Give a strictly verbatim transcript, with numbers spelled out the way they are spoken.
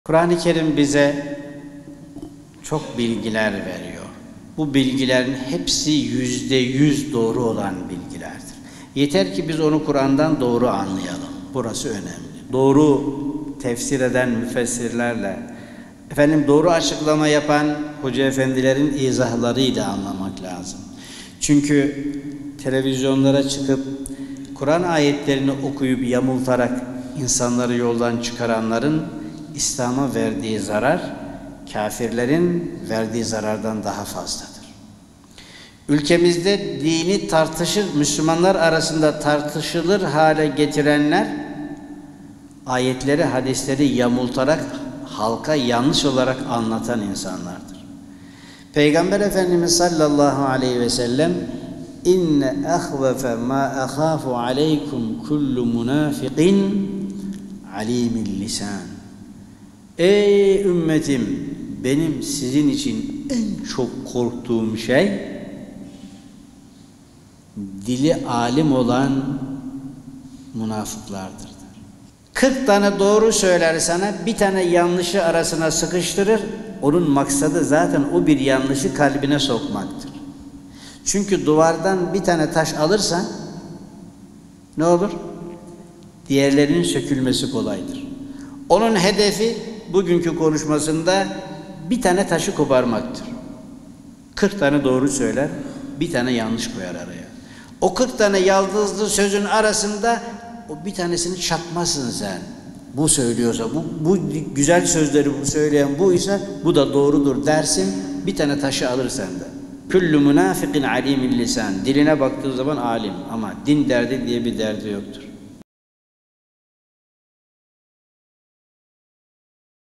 Kur'an-ı Kerim bize çok bilgiler veriyor. Bu bilgilerin hepsi yüzde yüz doğru olan bilgilerdir. Yeter ki biz onu Kur'an'dan doğru anlayalım. Burası önemli. Doğru tefsir eden müfessirlerle, efendim doğru açıklama yapan hoca efendilerin izahlarıyla anlamak lazım. Çünkü televizyonlara çıkıp Kur'an ayetlerini okuyup yamultarak insanları yoldan çıkaranların İslam'a verdiği zarar, kafirlerin verdiği zarardan daha fazladır. Ülkemizde dini tartışır, Müslümanlar arasında tartışılır hale getirenler, ayetleri, hadisleri yamultarak halka yanlış olarak anlatan insanlardır. Peygamber Efendimiz sallallahu aleyhi ve sellem inne ahvefe ma ahafu aleykum kullu munafiqin alimil lisan. Ey ümmetim, benim sizin için en çok korktuğum şey dili alim olan münafıklardır. kırk tane doğru söyler sana, bir tane yanlışı arasına sıkıştırır. Onun maksadı zaten o bir yanlışı kalbine sokmaktır. Çünkü duvardan bir tane taş alırsan ne olur? Diğerlerinin sökülmesi kolaydır. Onun hedefi bugünkü konuşmasında bir tane taşı koparmaktır. kırk tane doğru söyler, bir tane yanlış koyar araya. O kırk tane yaldızlı sözün arasında o bir tanesini çakmasın sen. Bu söylüyorsa, bu, bu güzel sözleri bu söyleyen buysa bu da doğrudur dersin, bir tane taşı alır sende. Küllü münafikin alimil lisan. Diline baktığı zaman alim ama din derdi diye bir derdi yoktur.